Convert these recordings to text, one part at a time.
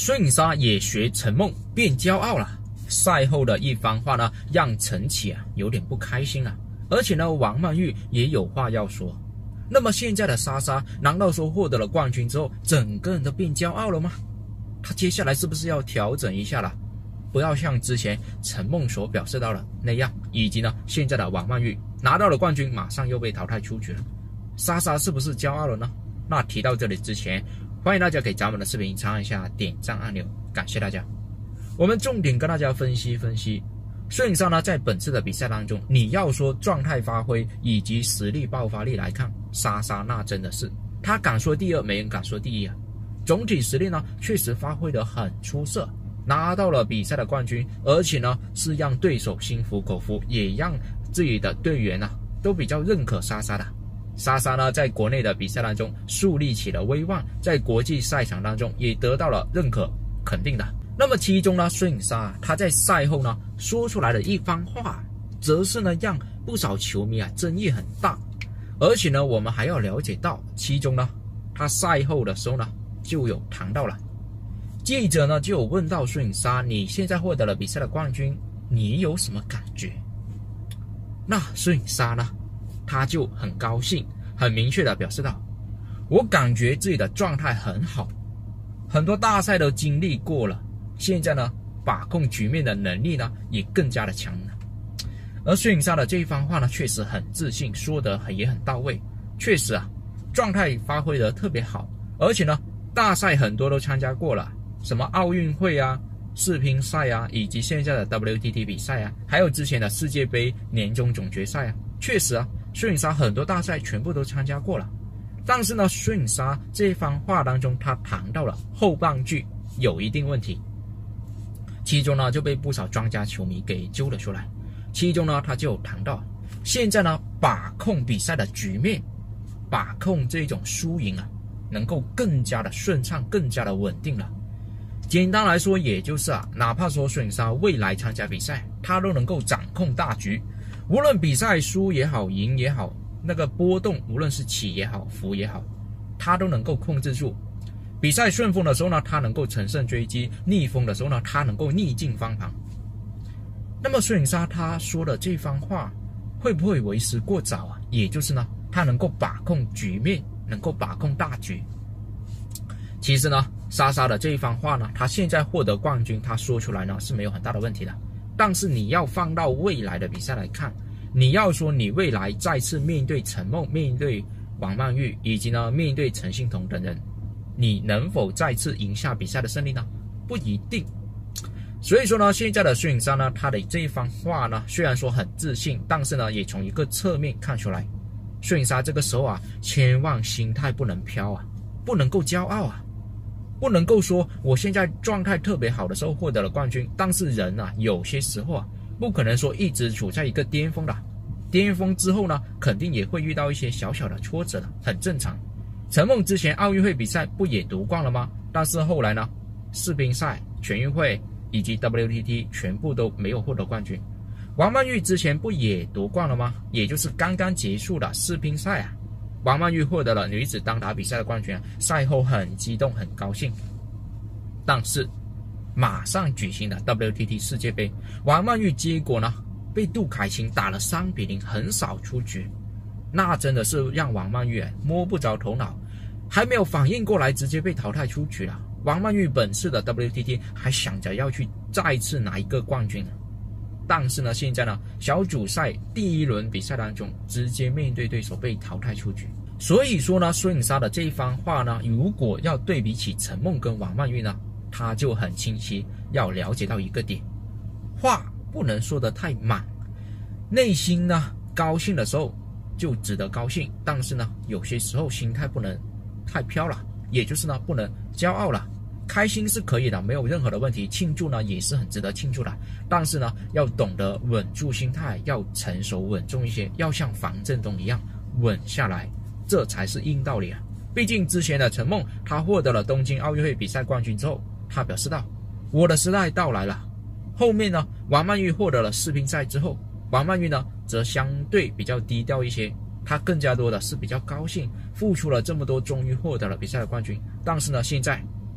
孙颖莎也学陈梦变骄傲了。赛后的一番话呢，让陈启有点不开心了。而且呢，王曼玉也有话要说。那么现在的莎莎，难道说获得了冠军之后，整个人都变骄傲了吗？她接下来是不是要调整一下了？不要像之前陈梦所表示到的那样，以及呢，现在的王曼玉拿到了冠军，马上又被淘汰出局了。莎莎是不是骄傲了呢？那提到这里之前，欢迎大家给咱们的视频长按一下点赞按钮，感谢大家。我们重点跟大家分析分析，孙颖莎呢在本次的比赛当中，你要说状态发挥以及实力爆发力来看，莎莎那真的是她敢说第二，没人敢说第一啊。总体实力呢确实发挥得很出色，拿到了比赛的冠军，而且呢是让对手心服口服，也让自己的队员都比较认可莎莎的。莎莎呢在国内的比赛当中树立起了威望，在国际赛场当中也得到了认可肯定的。那么其中呢，孙颖莎她在赛后呢说出来的一番话，则是呢让不少球迷争议很大。而且呢，我们还要了解到，其中呢，她赛后的时候呢就有谈到了，记者呢就有问到孙颖莎，你现在获得了比赛的冠军，你有什么感觉？那孙颖莎呢，她就很高兴，很明确的表示到，我感觉自己的状态很好，很多大赛都经历过了。现在呢，把控局面的能力呢也更加的强了。而孙颖莎的这一番话呢，确实很自信，说得也很到位。确实状态发挥得特别好，而且呢，大赛很多都参加过了，什么奥运会世乒赛以及现在的 WTT 比赛还有之前的世界杯年终总决赛确实孙颖莎很多大赛全部都参加过了。但是呢，孙颖莎这一番话当中，她谈到了后半句有一定问题。其中呢就被不少庄家球迷给揪了出来。其中呢他就有谈到，现在呢把控比赛的局面，把控这种输赢能够更加的顺畅，更加的稳定了。简单来说，也就是哪怕说孙颖莎未来参加比赛，他都能够掌控大局，无论比赛输也好，赢也好，那个波动无论是起也好，伏也好，他都能够控制住。比赛顺风的时候呢，他能够乘胜追击；逆风的时候呢，他能够逆境翻盘。那么孙颖莎他说的这番话，会不会为时过早也就是呢，他能够把控局面，能够把控大局。其实呢，莎莎的这一番话呢，他现在获得冠军，他说出来呢是没有很大的问题的。但是你要放到未来的比赛来看，你要说你未来再次面对陈梦、面对王曼玉，以及呢面对陈幸同等人，你能否再次赢下比赛的胜利呢？不一定。所以说呢，现在的孙颖莎呢，她的这一番话呢，虽然说很自信，但是呢，也从一个侧面看出来，孙颖莎这个时候千万心态不能飘不能够骄傲不能够说我现在状态特别好的时候获得了冠军。但是人有些时候不可能说一直处在一个巅峰的，巅峰之后呢，肯定也会遇到一些小小的挫折的，很正常。陈梦之前奥运会比赛不也夺冠了吗？但是后来呢，世乒赛、全运会以及 WTT 全部都没有获得冠军。王曼玉之前不也夺冠了吗？也就是刚刚结束的世乒赛王曼玉获得了女子单打比赛的冠军赛后很激动很高兴。但是马上举行的 WTT 世界杯，王曼玉结果呢被杜凯琴打了3-0，横扫出局。那真的是让王曼玉摸不着头脑，还没有反应过来，直接被淘汰出局了。王曼玉本次的 WTT 还想着要去再次拿一个冠军但是呢，现在呢，小组赛第一轮比赛当中，直接面对对手被淘汰出局。所以说呢，孙颖莎的这一番话呢，如果要对比起陈梦跟王曼玉呢，他就很清晰，要了解到一个点，话不能说得太满，内心呢高兴的时候就值得高兴，但是呢，有些时候心态不能太飘了，也就是呢，不能骄傲了。开心是可以的，没有任何的问题，庆祝呢也是很值得庆祝的，但是呢，要懂得稳住心态，要成熟稳重一些，要像樊振东一样稳下来，这才是硬道理毕竟之前的陈梦，她获得了东京奥运会比赛冠军之后，她表示到，我的时代到来了。后面呢，王曼玉获得了世乒赛之后，王曼玉呢则相对比较低调一些，她更加多的是比较高兴，付出了这么多，终于获得了比赛的冠军。但是呢，现在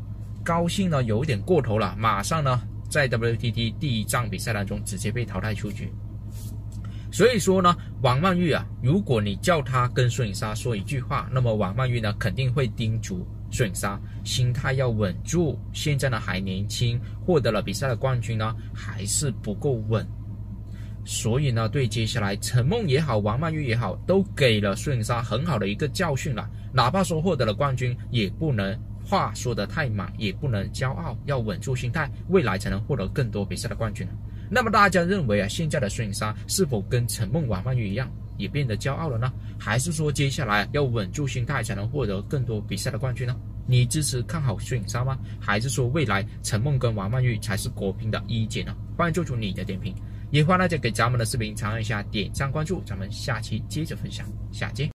高兴呢有一点过头了，马上呢在 WTT 第1仗比赛当中直接被淘汰出局。所以说呢，王曼玉啊，如果你叫他跟孙颖莎说一句话，那么王曼玉呢肯定会叮嘱孙颖莎心态要稳住，现在呢还年轻，获得了比赛的冠军呢还是不够稳。所以呢，对接下来陈梦也好，王曼玉也好，都给了孙颖莎很好的一个教训了。哪怕说获得了冠军，也不能话说得太满，也不能骄傲，要稳住心态，未来才能获得更多比赛的冠军。那么大家认为啊，现在的孙颖莎是否跟陈梦、王曼玉一样，也变得骄傲了呢？还是说接下来要稳住心态，才能获得更多比赛的冠军呢？你支持看好孙颖莎吗？还是说未来陈梦跟王曼玉才是国乒的一姐呢？欢迎做出你的点评，也欢迎大家给咱们的视频长按一下点赞关注，咱们下期接着分享，下见。